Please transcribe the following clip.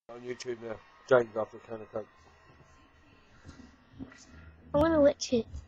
On YouTube now. James after a can of Coke. I want to lick it.